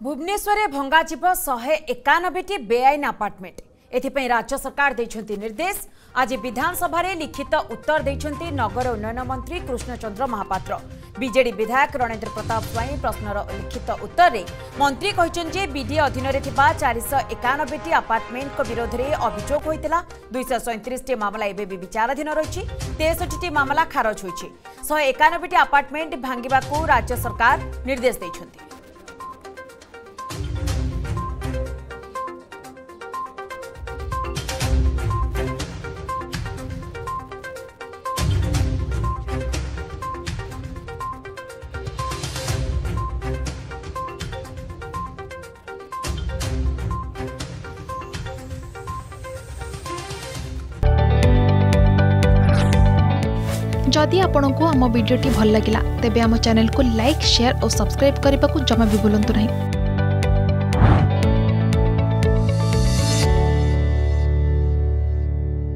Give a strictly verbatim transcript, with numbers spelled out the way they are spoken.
भुवनेश्वर में भंगाजीव शहे एकानबे टी बेआईन अपार्टमेंट एथिपाई राज्य सरकार देइछन्ति निर्देश। आज विधानसभा रे लिखित उत्तर देइछन्ति नगर उन्नयन मंत्री कृष्णचंद्र महापात्र। बीजेडी विधायक रणेंद्र प्रताप स्वाई प्रश्नर लिखित उत्तर में मंत्री कहिछन् जे बीडीए अधीन रे थिबा चार सौ एकानबे टी अपार्टमेंट को विरोध में अभियोग होइतिला। दुई सौ सैंतीस टी मामला एबे भी विचाराधीन रहिछि। तेसठ टी मामला खारज होइछि। शहे एकानबे टी अपार्टमेंट भांगिबाकू राज्य सरकार निर्देश देइछन्ति। जदि आपंक आम भिडी भल लगा तेब आम चैनल को लाइक शेयर और सब्सक्राइब करने को जमा भी भूलु नहीं।